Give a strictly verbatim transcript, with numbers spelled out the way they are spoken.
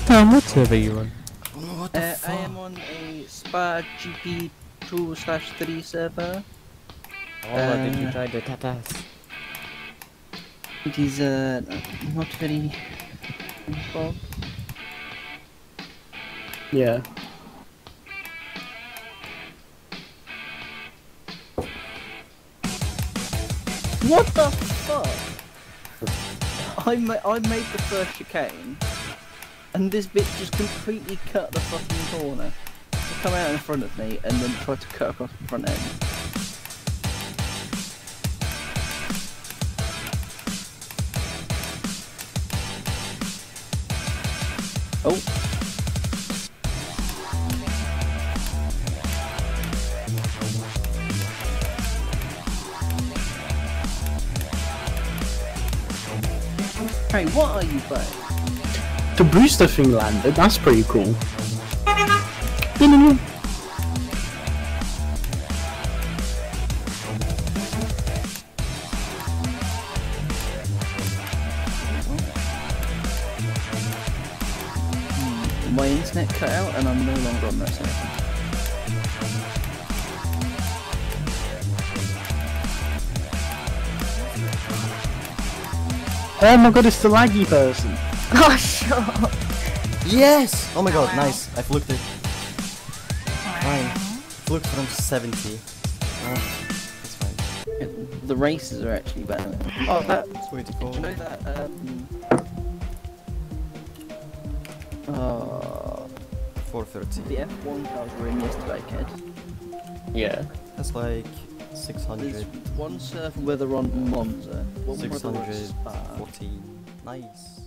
Tom, what server are you on? Oh, no, what the Uh, fuck? I am on a Spa G P two slash three server. Oh, did you Uh, try the tatas? It is uh, not very involved. Yeah. What the fuck? I, ma I made the first chicane, and this bitch just completely cut the fucking corner. She come out in front of me and then tried to cut across the front end. Oh. Hey, what are you playing? The booster thing landed, that's pretty cool. My internet cut out and I'm no longer on that server. Oh my god, it's the laggy person. Oh, shut up. Yes! Oh my god, nice. I flunked it. Fine. Flunked from seventy. Oh, it's fine. The races are actually better. Oh, that. It's way to go. Do you know that? Um. Oh. four thirty. The F one cars were in yesterday, kid. Yeah. That's like six There's hundred. one server where they're on Monza. One where six they're on hundred Spa. fourteen. Nice.